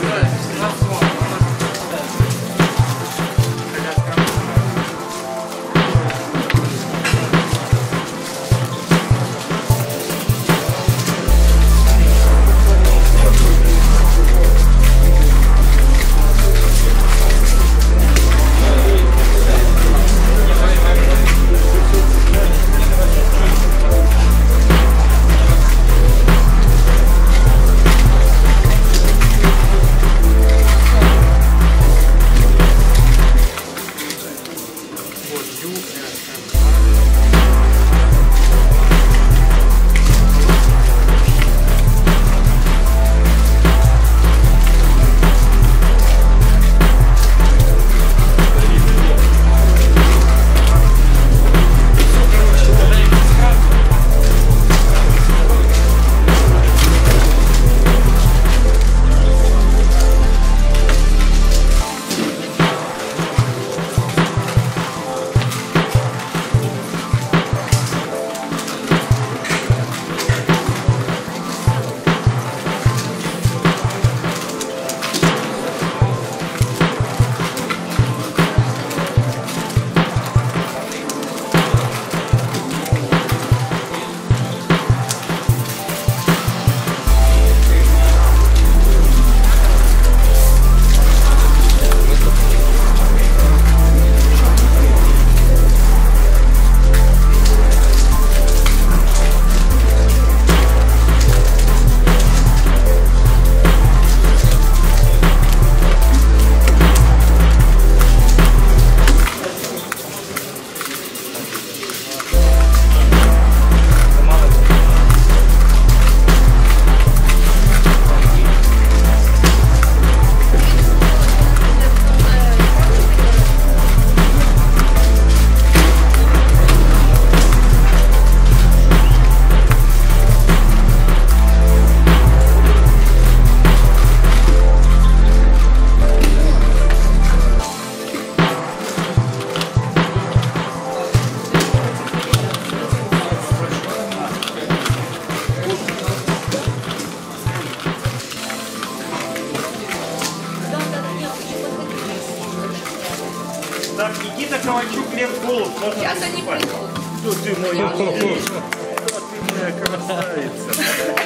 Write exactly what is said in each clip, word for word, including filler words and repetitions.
Так, Никита Ковальчук, Лев Голуб. Можно сейчас они придут. Что ты моя умничка? Что ты моя красавица?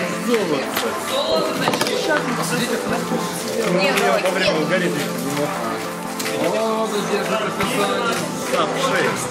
Золото. Золото. Ну, я во время алгоритма не мог. О, задержи расписание. Сап шесть.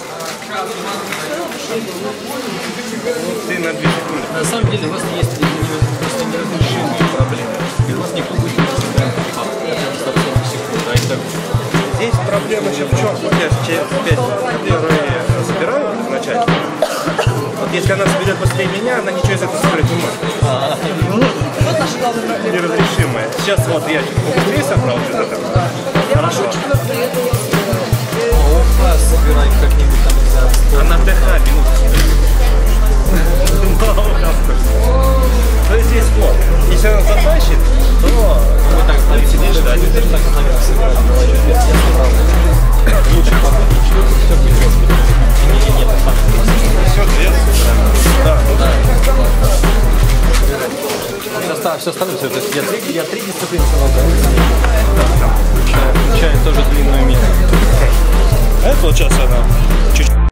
Вот ты на две секунды. На самом деле у вас есть просто неразрешимые проблемы. И у вас никто будет не разбирать факт. Это достаточно секунд. А это... Здесь проблема еще в чем? Вот я через пять которые забираю изначально. Вот если она соберет быстрее меня, она ничего из этого собрать не может. Вот наша главная проблема. Неразрешимая. Сейчас вот я чуть быстрее собрал что-то там. Хорошо. Собираем как-нибудь там за... А на ТХ минут. То есть здесь вот, если она затащит, то вы так ставите, да, да, ты тоже так ставишь, сыграли, молодежь, я собрал. Лучше потом, все будет господи. Не, не, нет, все две. Да, ну да. Все, все остальное, все, то есть я три, я три дисциплины сказал, да. Включая, включая тоже длинную мину. А это вот сейчас она чуть-чуть.